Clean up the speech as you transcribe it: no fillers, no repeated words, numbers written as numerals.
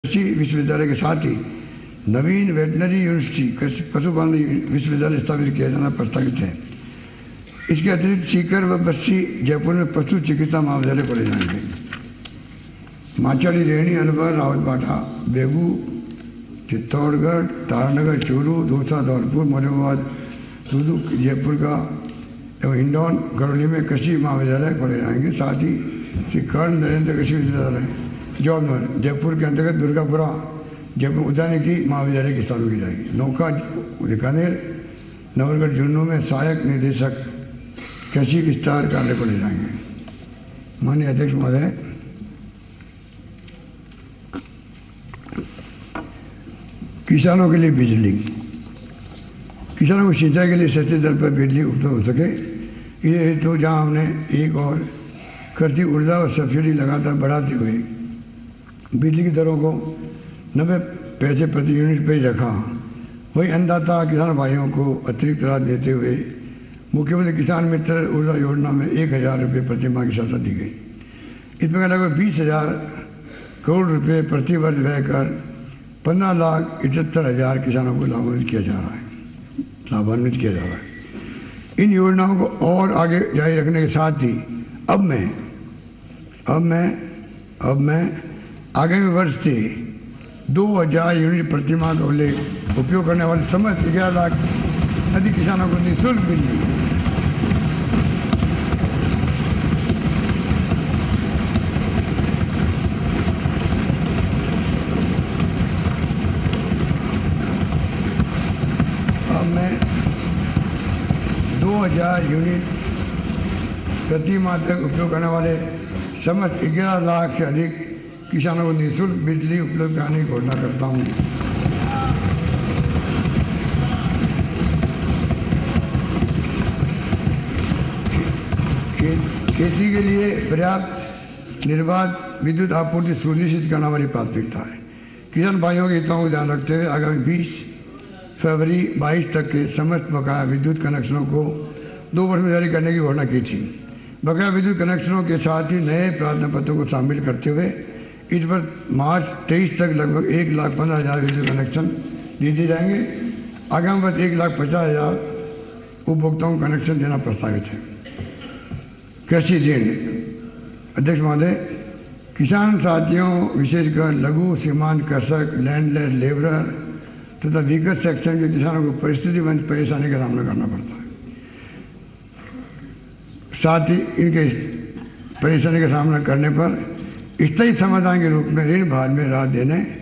कृषि विश्वविद्यालय के साथ ही नवीन वेटनरी यूनिवर्सिटी पशुपालन विश्वविद्यालय स्थापित किया जाना प्रस्तावित है। इसके अतिरिक्त सीकर व बस्सी जयपुर में पशु चिकित्सा महाविद्यालय खोले जाएंगे। माचाड़ी, रेहनी, अलवर, रावतबाटा, बेगू, चित्तौड़गढ़, तारानगर, चूरू, दौसा, धौलपुर, मोरादाबाद, दूदू, जयपुर का एवं हिंडौन, गरौली में कृषि महाविद्यालय खोले जाएंगे। साथ ही श्री कर्ण नरेंद्र कृषि विश्वविद्यालय जौनवर, जयपुर के अंतर्गत दुर्गापुरा, जयपुर उद्यानिकी महाविद्यालय की चालू की जाएगी। नौका, बीकानेर, नवलगढ़, झुंझुनू में सहायक निदेशक कृषि विस्तार कार्य खोले जाएंगे। माननीय अध्यक्ष महोदय, किसानों के लिए बिजली, किसानों को सिंचाई के लिए सस्ते दर पर बिजली उपलब्ध हो सके, ये हेतु जहां हमने एक और कृषि ऊर्जा और सब्सिडी लगातार बढ़ाते हुए बिजली की दरों को 90 पैसे प्रति यूनिट पर ही रखा, वही अन्नदाता किसान भाइयों को अतिरिक्त राहत देते हुए मुख्यमंत्री किसान मित्र ऊर्जा योजना में 1000 रुपये प्रति माह की सहायता दी गई। इस प्रकार लगभग 20,000 करोड़ रुपये प्रति वर्ष व्यय कर 15,78,000 किसानों को लाभान्वित किया जा रहा है। इन योजनाओं को और आगे जारी रखने के साथ ही अब मैं आगामी वर्ष से 2,000 यूनिट प्रति माह का उपयोग करने वाले समस्त 11 लाख अधिक किसानों को निःशुल्क बिजली यूनिट प्रति माह तक उपयोग करने वाले समस्त 11 लाख से अधिक किसानों को निःशुल्क बिजली उपलब्ध कराने की घोषणा करता हूं। खेती के लिए पर्याप्त निर्बाध विद्युत आपूर्ति सुनिश्चित करना हमारी प्राथमिकता है। किसान भाइयों के हितों को ध्यान रखते हुए आगामी 20 फरवरी 22 तक के समस्त बकाया विद्युत कनेक्शनों को 2 वर्ष में जारी करने की घोषणा की थी। बकाया विद्युत कनेक्शनों के साथ ही नए प्रार्थना पत्रों को शामिल करते हुए इस पर मार्च 23 तक लगभग 1,15,000 विद्युत कनेक्शन दिए जाएंगे। आगामी वर्ष 1,50,000 उपभोक्ताओं को कनेक्शन देना प्रस्तावित है। कृषि ऋण, अध्यक्ष महोदय, किसान साथियों विशेषकर लघु सीमांत कृषक, लैंडलेस लेबरर तथा वीकर सेक्शन के किसानों को परिस्थितिवंत परेशानी का सामना करना पड़ता है। साथ ही इनके परेशानी का सामना करने पर स्थायी समाधान के रूप में ऋण भार में राहत देने